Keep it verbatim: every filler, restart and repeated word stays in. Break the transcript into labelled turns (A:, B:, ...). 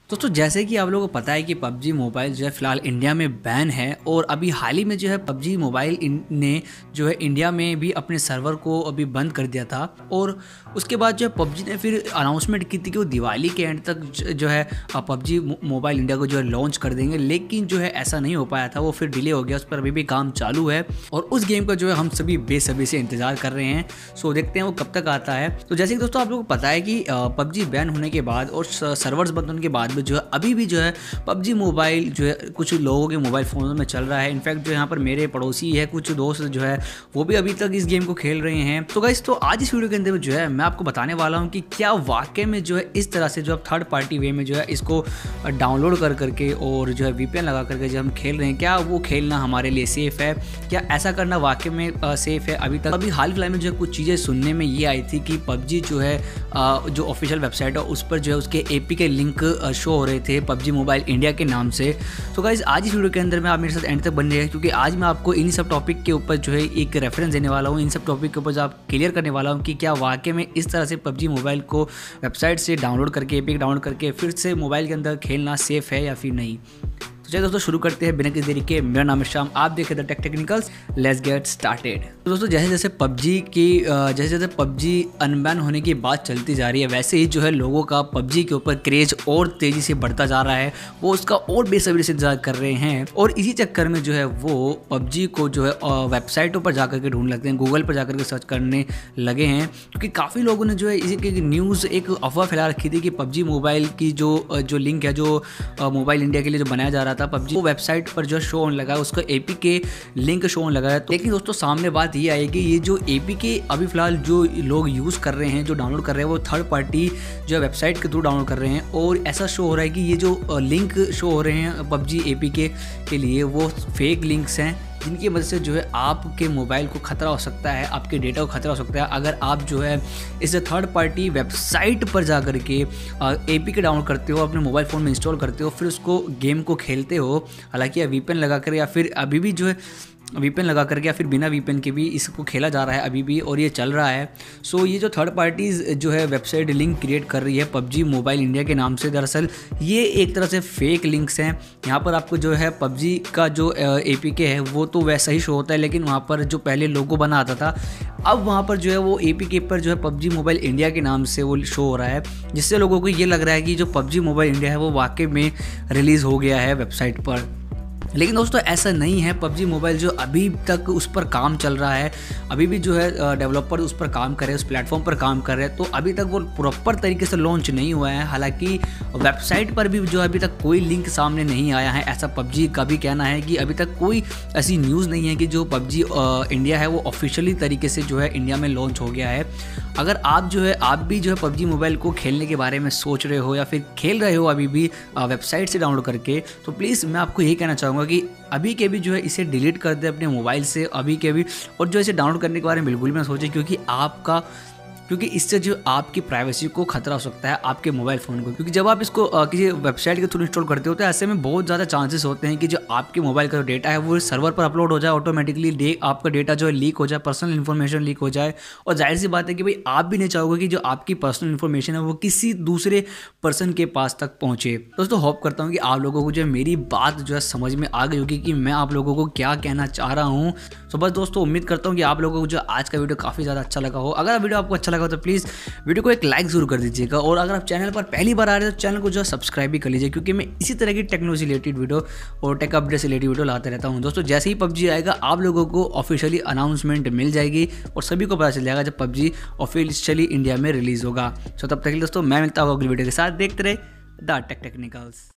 A: दोस्तों जैसे कि आप लोगों को पता है कि पबजी मोबाइल जो है फ़िलहाल इंडिया में बैन है और अभी हाल ही में जो है पबजी मोबाइल ने जो है इंडिया में भी अपने सर्वर को अभी बंद कर दिया था। और उसके बाद जो है पबजी ने फिर अनाउंसमेंट की थी कि वो दिवाली के एंड तक जो है पबजी मोबाइल इंडिया को जो है लॉन्च कर देंगे, लेकिन जो है ऐसा नहीं हो पाया था, वो फिर डिले हो गया। उस पर अभी भी काम चालू है और उस गेम का जो है हम सभी बेसब्री से इंतजार कर रहे हैं। सो देखते हैं वो कब तक आता है। तो जैसे कि दोस्तों आप लोगों को पता है कि पबजी बैन होने के बाद और सर्वर्स बंद होने के बाद जो है अभी भी जो है पबजी मोबाइल जो है कुछ लोगों के मोबाइल फ़ोनों में चल रहा है। इनफैक्ट जो यहाँ पर मेरे पड़ोसी है, कुछ दोस्त जो है वो भी अभी तक इस गेम को खेल रहे हैं। तो गाइस तो आज इस वीडियो के अंदर जो है मैं आपको बताने वाला हूँ कि क्या वाकई में जो है इस तरह से जो आप थर्ड पार्टी वे में जो है इसको डाउनलोड कर करके और जो है वीपीएन लगा करके जो हम खेल रहे हैं, क्या वो खेलना हमारे लिए सेफ़ है, क्या ऐसा करना वाकई में सेफ़ है। अभी तक अभी हाल फिलहाल में जो है कुछ चीज़ें सुनने में ये आई थी कि पबजी जो है जो ऑफिशियल वेबसाइट है उस पर जो है उसके एपी के लिंक शो हो रहे थे पबजी मोबाइल इंडिया के नाम से। तो गाइस आज इस वीडियो के अंदर में आप मेरे साथ एंड तक बन रहे हैं, क्योंकि आज मैं आपको इन सब टॉपिक के ऊपर जो है एक रेफरेंस देने वाला हूँ। इन सब टॉपिक के ऊपर जो आप क्लियर करने वाला हूँ कि क्या वाकई में इस तरह से पबजी मोबाइल को वेबसाइट से डाउनलोड करके एपी डाउनलोड करके फिर से मोबाइल के अंदर खेलना सेफ़ है या फिर नहीं। तो चलिए दोस्तों शुरू करते हैं बिना किसी देरी के। मेरा नाम है श्याम, आप देख रहे थे tech technicals, let's get started. तो दोस्तों जैसे जैसे पबजी की जैसे जैसे पबजी अनबैन होने की बात चलती जा रही है, वैसे ही जो है लोगों का पबजी के ऊपर क्रेज और तेज़ी से बढ़ता जा रहा है। वो उसका और बेसब्री से इंतजार कर रहे हैं और इसी चक्कर में जो है वो पबजी को जो है वेबसाइटों पर जाकर के ढूंढ लगते हैं, गूगल पर जाकर के सर्च करने लगे हैं। क्योंकि काफ़ी लोगों ने जो है इसी की न्यूज़ एक अफवाह फैला रखी थी कि पबजी मोबाइल की जो जो लिंक है जो मोबाइल इंडिया के लिए जो बनाया जा रहा था पबजी, वो वेबसाइट पर जो शो होने लगा है, उसका एपी के लिंक शो होने लगा है। तो लेकिन दोस्तों सामने बात ये आई कि ये जो एपी के अभी फिलहाल जो लोग यूज़ कर रहे हैं, जो डाउनलोड कर रहे हैं, वो थर्ड पार्टी जो है वेबसाइट के थ्रू डाउनलोड कर रहे हैं। और ऐसा शो हो रहा है कि ये जो लिंक शो हो रहे हैं पबजी एपी के के लिए वो फेक लिंक्स हैं, जिनकी वजह से जो है आपके मोबाइल को खतरा हो सकता है, आपके डेटा को खतरा हो सकता है अगर आप जो है इस थर्ड पार्टी वेबसाइट पर जा कर के एपी के डाउनलोड करते हो, अपने मोबाइल फ़ोन में इंस्टॉल करते हो, फिर उसको गेम को खेलते हो। हालांकि वीपीएन लगा कर या फिर अभी भी जो है वीपीएन लगा करके या फिर बिना वीपीएन के भी इसको खेला जा रहा है अभी भी, और ये चल रहा है। सो ये जो थर्ड पार्टीज़ जो है वेबसाइट लिंक क्रिएट कर रही है पबजी मोबाइल इंडिया के नाम से, दरअसल ये एक तरह से फेक लिंक्स हैं। यहाँ पर आपको जो है पबजी का जो एपीके है वो तो वैसा ही शो होता है, लेकिन वहाँ पर जो पहले लोगो बना आता था, अब वहाँ पर जो है वो एपीके पर जो है पबजी मोबाइल इंडिया के नाम से वो शो हो रहा है, जिससे लोगों को ये लग रहा है कि जो पबजी मोबाइल इंडिया है वो वाकई में रिलीज़ हो गया है वेबसाइट पर। लेकिन दोस्तों ऐसा नहीं है। पबजी मोबाइल जो अभी तक उस पर काम चल रहा है, अभी भी जो है डेवलपर उस पर काम कर रहे हैं, उस प्लेटफॉर्म पर काम कर रहे हैं, तो अभी तक वो प्रॉपर तरीके से लॉन्च नहीं हुआ है। हालांकि वेबसाइट पर भी जो अभी तक कोई लिंक सामने नहीं आया है, ऐसा पबजी का भी कहना है कि अभी तक कोई ऐसी न्यूज़ नहीं है कि जो पबजी इंडिया है वो ऑफिशियली तरीके से जो है इंडिया में लॉन्च हो गया है। अगर आप जो है आप भी जो है पबजी मोबाइल को खेलने के बारे में सोच रहे हो या फिर खेल रहे हो अभी भी वेबसाइट से डाउनलोड करके, तो प्लीज़ मैं आपको यही कहना चाहूँगा कि अभी के भी जो है इसे डिलीट कर दे अपने मोबाइल से अभी के भी, और जो इसे डाउनलोड करने के बारे में बिल्कुल भी ना सोचें, क्योंकि आपका क्योंकि इससे जो आपकी प्राइवेसी को खतरा हो सकता है, आपके मोबाइल फ़ोन को। क्योंकि जब आप इसको आ, किसी वेबसाइट के थ्रू इंस्टॉल करते हो तो ऐसे में बहुत ज़्यादा चांसेस होते हैं कि जो आपके मोबाइल का जो डेटा है वो सर्वर पर अपलोड हो जाए, ऑटोमेटिकली डे आपका डेटा जो है लीक हो जाए, पर्सनल इन्फॉर्मेशन लीक हो जाए। और जाहिर सी बात है कि भाई आप भी नहीं चाहोगे कि जो आपकी पर्सनल इन्फॉर्मेशन है वो किसी दूसरे पर्सन के पास तक पहुँचे। दोस्तों होप करता हूँ कि आप लोगों को जो है मेरी बात जो है समझ में आ गई होगी कि मैं आप लोगों को क्या कहना चाह रहा हूँ। तो बस दोस्तों उम्मीद करता हूँ कि आप लोगों को जो आज का वीडियो काफ़ी ज़्यादा अच्छा लगा हो। अगर वीडियो आपको अच्छा लगा हो तो प्लीज़ वीडियो को एक लाइक जरूर कर दीजिएगा, और अगर आप चैनल पर पहली बार आ रहे हो तो चैनल को जो सब्सक्राइब भी कर लीजिए, क्योंकि मैं इसी तरह की टेक्नोलॉजी रिलेटेड वीडियो और टेक अपडेट से रिलेटेड वीडियो लाते रहता हूं। दोस्तों जैसे ही पबजी आएगा आप लोगों को ऑफिशियली अनाउंसमेंट मिल जाएगी और सभी को पता चल जाएगा जब पबजी ऑफिशियली इंडिया में रिलीज होगा। सो तब तक के लिए दोस्तों मैं मिलता हूँ अगली वीडियो के साथ। देखते रहे द टेक टेक्निकल्स।